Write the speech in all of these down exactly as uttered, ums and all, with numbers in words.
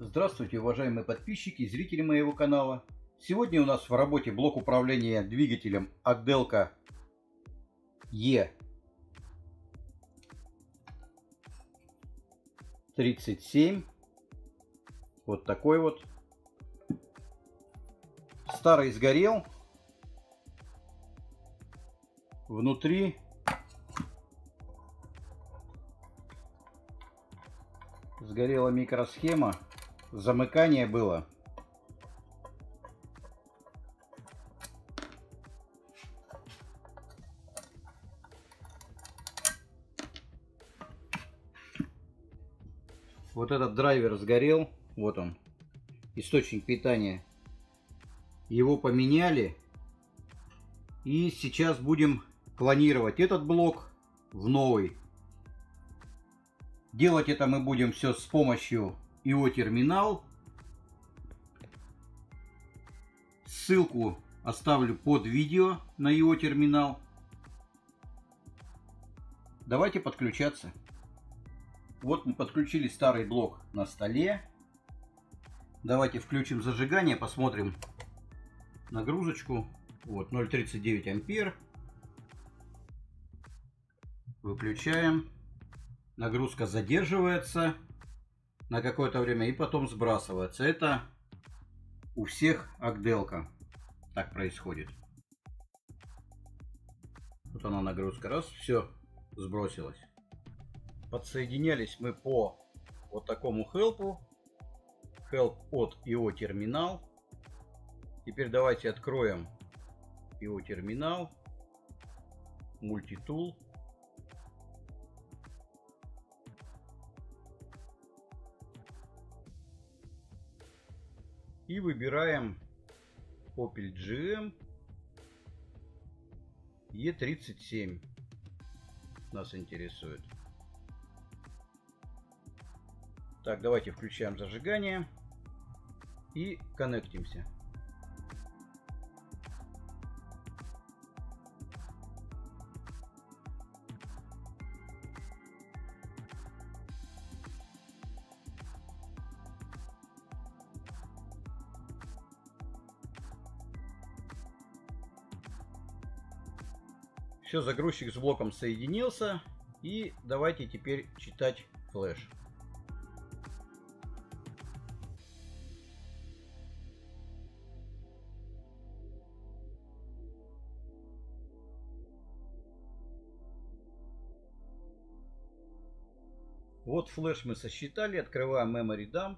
Здравствуйте, уважаемые подписчики и зрители моего канала. Сегодня у нас в работе блок управления двигателем Agdelco Е тридцать семь. Вот такой вот. Старый сгорел. Внутри сгорела микросхема. Замыкание было. Вот этот драйвер сгорел. Вот он. Источник питания. Его поменяли. И сейчас будем клонировать этот блок в новый. Делать это мы будем все с помощью ай о-терминал. Ссылку оставлю под видео на ай о-терминал. Давайте подключаться. Вот мы подключили старый блок на столе. Давайте включим зажигание, посмотрим нагрузочку. Вот ноль тридцать девять ампер. Выключаем. Нагрузка задерживается на какое-то время и потом сбрасывается. Это у всех Agdelco так происходит. Вот она нагрузка. Раз, все, сбросилась. Подсоединялись мы по вот такому хелпу. Help от ай о-терминал. Теперь давайте откроем ай о-терминал. Multitool. И выбираем Opel джи эм Е тридцать семь. Нас интересует. Так, давайте включаем зажигание и коннектимся. Все, загрузчик с блоком соединился. И давайте теперь читать флеш. Вот флеш мы сосчитали. Открываем Memory Dump.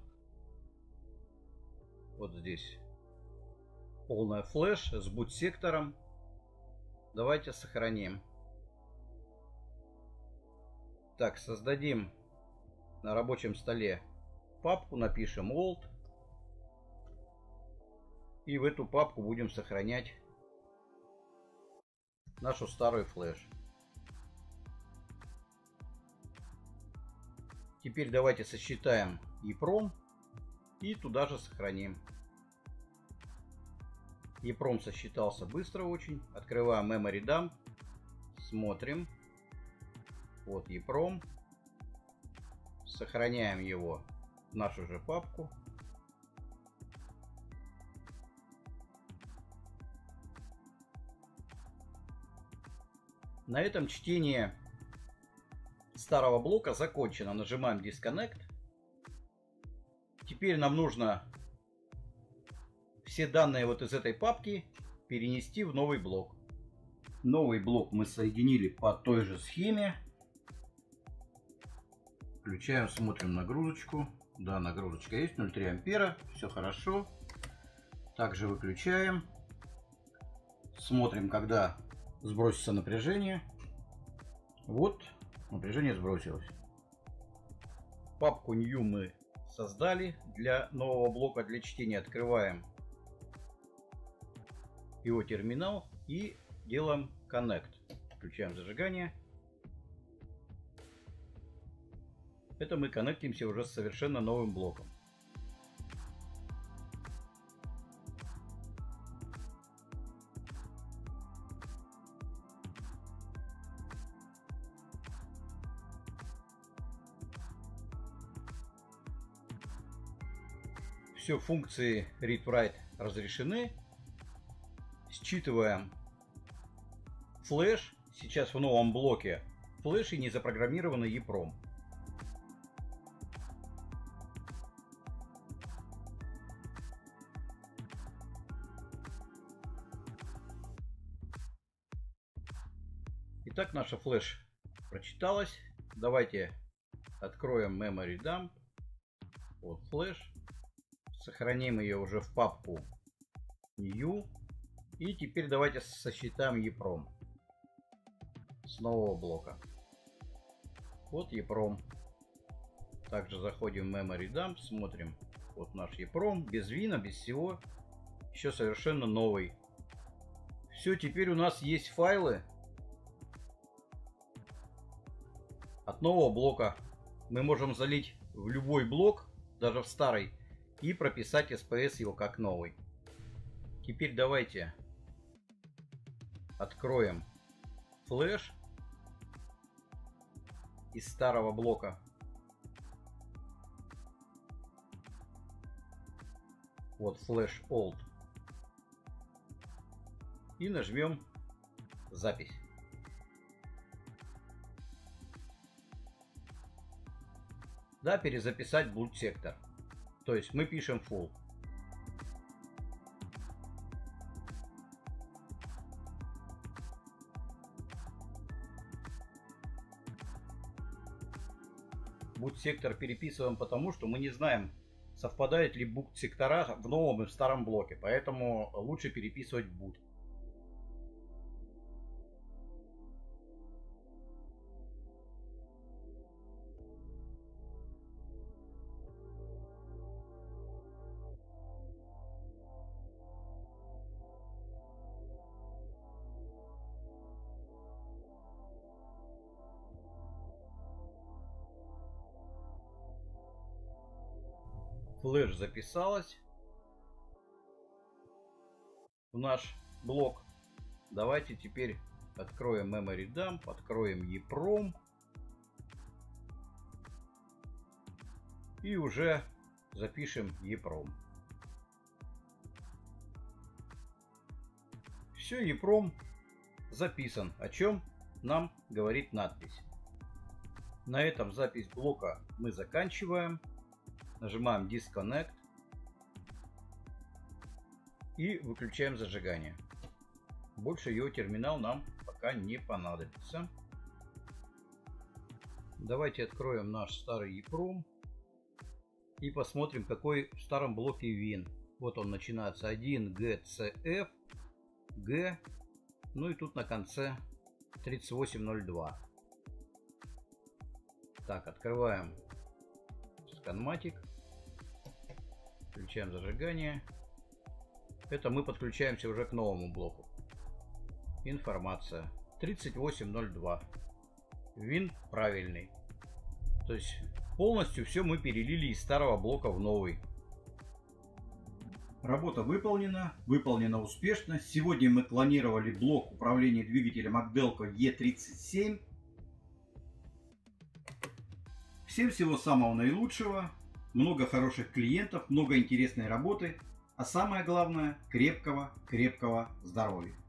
Вот здесь полная флеш с boot-сектором. Давайте сохраним. Так, создадим на рабочем столе папку, напишем Old. И в эту папку будем сохранять нашу старую флеш. Теперь давайте сосчитаем EEPROM и туда же сохраним. EEPROM сосчитался быстро очень. Открываем Memory Dump. Смотрим. Вот EEPROM. Сохраняем его в нашу же папку. На этом чтение старого блока закончено. Нажимаем Disconnect. Теперь нам нужно все данные вот из этой папки перенести в новый блок. Новый блок мы соединили по той же схеме. Включаем, смотрим нагрузочку. Да, нагрузочка есть, ноль целых три ампера. Все хорошо. Также выключаем. Смотрим, когда сбросится напряжение. Вот, напряжение сбросилось. Папку New мы создали для нового блока для чтения. Открываем ай о-терминал и делаем Connect. Включаем зажигание. Это мы коннектимся уже с совершенно новым блоком. Все функции read-write разрешены. Считываем флеш. Сейчас в новом блоке флеш и не запрограммированный EEPROM. Итак, наша флеш прочиталась. Давайте откроем Memory Dump. Вот флеш. Сохраним ее уже в папку New. И теперь давайте сосчитаем EEPROM с нового блока. Вот EEPROM. Также заходим в Memory Dump, смотрим. Вот наш EEPROM, без вина, без всего. Еще совершенно новый. Все, теперь у нас есть файлы от нового блока. Мы можем залить в любой блок, даже в старый, и прописать эс пи эс его как новый. Теперь давайте откроем флеш из старого блока. Вот флеш Old. И нажмем запись. Да, перезаписать boot сектор. То есть мы пишем full. Boot сектор переписываем потому, что мы не знаем, совпадают ли boot сектора в новом и в старом блоке. Поэтому лучше переписывать boot. Флеш записалась в наш блок. Давайте теперь откроем Memory Dump, откроем EEPROM и уже запишем EEPROM. Все, EEPROM записан, о чем нам говорит надпись. На этом запись блока мы заканчиваем. Нажимаем Disconnect и выключаем зажигание. Больше его терминал нам пока не понадобится. Давайте откроем наш старый EEPROM и посмотрим, какой в старом блоке вин. Вот он начинается один джи си эф, G, ну и тут на конце тридцать восемь ноль два. Так, открываем Scanmatic. Включаем зажигание. Это мы подключаемся уже к новому блоку. Информация. тридцать восемь ноль два. Вин правильный. То есть полностью все мы перелили из старого блока в новый. Работа выполнена. Выполнена успешно. Сегодня мы клонировали блок управления двигателем Agdelco и тридцать семь. Всем всего самого наилучшего. Много хороших клиентов, много интересной работы, а самое главное, крепкого, крепкого здоровья.